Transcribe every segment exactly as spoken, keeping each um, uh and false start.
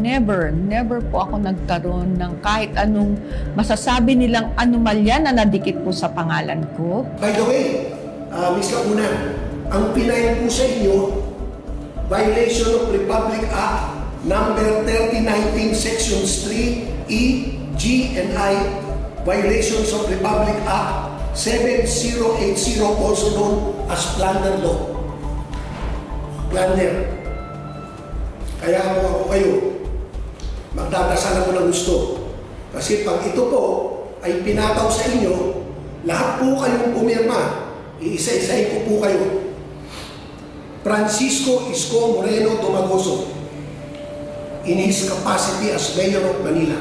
never, never po ako nagkaroon ng kahit anong masasabi nilang anomalya na nadikit po sa pangalan ko. By the way, uh, Miz Lacuna, ang pinayin po sa inyo, violation of Republic Act number thirty nineteen sections three E, G, and I, violations of Republic Act seven zero eight zero, also known as plunder law. Plunder. Kaya ako ako kayo, magdadasal ako ng gusto. Kasi pag ito po ay pinataw sa inyo, lahat po kayong pumirma, iisa-isahin ko po kayo. Francisco Isko Moreno Domagoso, in his capacity as Mayor of Manila.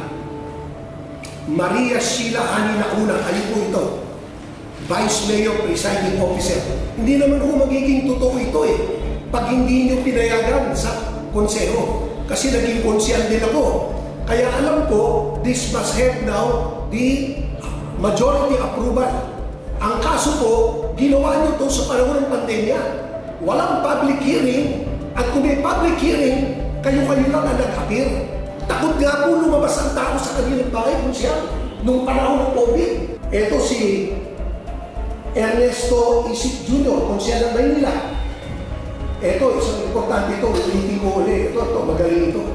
Maria Sheila Ani Lacuna, ayun po ito, Vice Mayor Presiding Officer. Hindi naman po magiging totoo ito eh, pag hindi nyo pinayagan sa konseho. Kasi naging konsyal din ako. Kaya alam ko, this must have now the majority approval. Ang kaso po, ginawa nyo ito sa panahon ng pandemya. Walang public hearing, at kung may public hearing, kayo-kayo lang ang nag-appear. Takot nga po lumabas ang tao sa kanilang bahay kung siya nung panahon ng COVID. Ito si Ernesto Isip Junior, konsyal ng Maynila. Ito, isang importante ito, ulitin ko ulit. Ito, ito, magaling ito.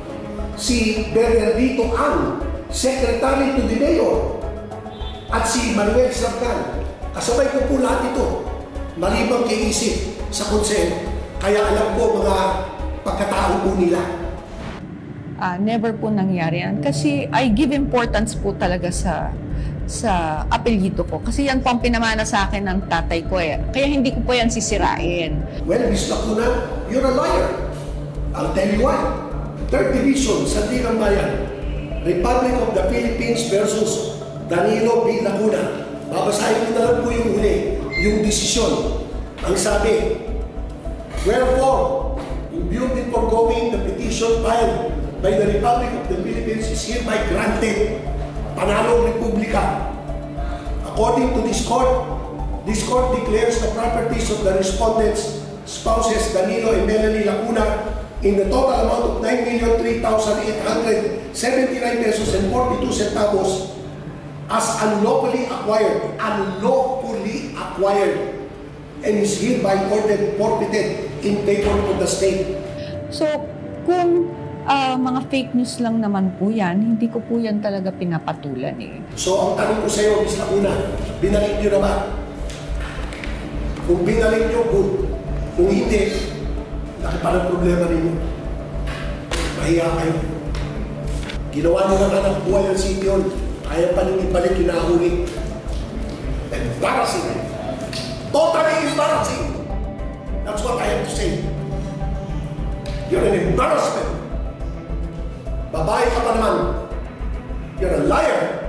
Si Bernardito Ang, Secretary to the Mayor. At si Manuel Sarkan. Kasabay ko po lahat ito. Malibang kay Isip sa konseho. Kaya alam ko mga pagkatao po nila. Uh, never po nangyari yan. Kasi I give importance po talaga sa sa apelyido ko. Kasi yan po ang pinamana sa akin ng tatay ko eh. Kaya hindi ko po yan sisirain. Well, Miz Lacuna, you're a liar. I'll tell you why. Third Division, Sandigan Bayan, Republic of the Philippines versus Danilo B. Lacuna. Babasahin ko na lang po yung huli, yung desisyon. Ang sabi, wherefore, in view of the foregoing, the petition filed by the Republic of the Philippines is hereby granted. Panalo Republika. According to this court, this court declares the properties of the respondents, spouses Danilo and Melanie Lacuna in the total amount of nine million three thousand eight hundred seventy-nine pesos and forty-two centavos as unlawfully acquired, unlawfully acquired, and is hereby ordered forfeited in favor of the state. So, kung Uh, mga fake news lang naman po yan, hindi ko po yan talaga pinapatulan eh. So ang tanong ko sa iyo, Miz Lacuna, binalik niyo na ba? Kung binalik niyo, good. Kung hindi, nakipalang problema ninyo. Mahiya kayo. Ginawa niyo ng anak buhay ng city yun. Kaya pa nyo ibalik yung nahuli. Embarrassing. Totally embarrassing. That's what I have to say. You're an embarrassment. Babae ka pa naman. You're a liar.